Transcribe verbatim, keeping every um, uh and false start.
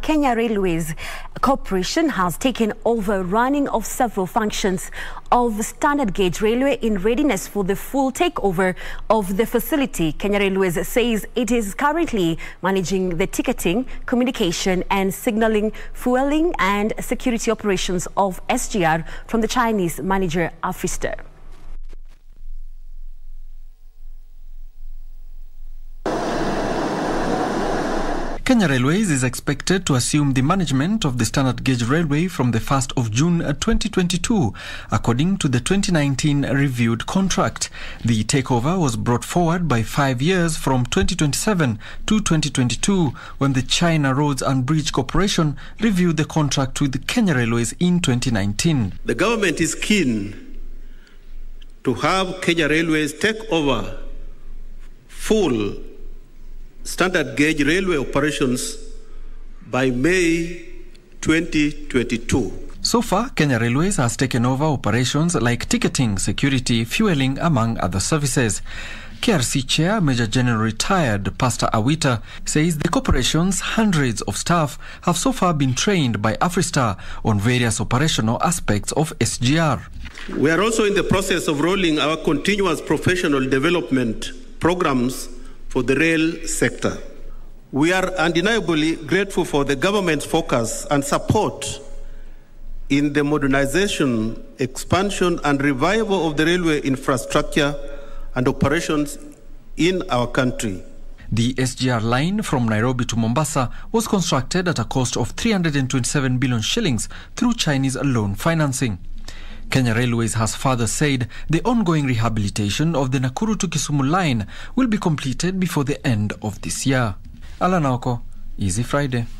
Kenya Railways Corporation has taken over running of several functions of standard gauge railway in readiness for the full takeover of the facility. Kenya Railways says it is currently managing the ticketing, communication and signaling, fueling and security operations of S G R from the Chinese manager Afristar. Kenya Railways is expected to assume the management of the standard gauge railway from the first of June twenty twenty-two, according to the twenty nineteen reviewed contract. The takeover was brought forward by five years from twenty twenty-seven to twenty twenty-two, when the China Roads and Bridge Corporation reviewed the contract with Kenya Railways in twenty nineteen. The government is keen to have Kenya Railways take over full standard gauge railway operations by May twenty twenty-two. So far, Kenya Railways has taken over operations like ticketing, security, fueling, among other services. K R C Chair, Major General Retired Pastor Awita, says the corporation's hundreds of staff have so far been trained by Afristar on various operational aspects of S G R. We are also in the process of rolling our continuous professional development programs for the rail sector. We are undeniably grateful for the government's focus and support in the modernization, expansion and revival of the railway infrastructure and operations in our country. The S G R line from Nairobi to Mombasa was constructed at a cost of three hundred twenty-seven billion shillings through Chinese loan financing. Kenya Railways has further said the ongoing rehabilitation of the Nakuru to Kisumu line will be completed before the end of this year. Alan Oko, Easy Friday.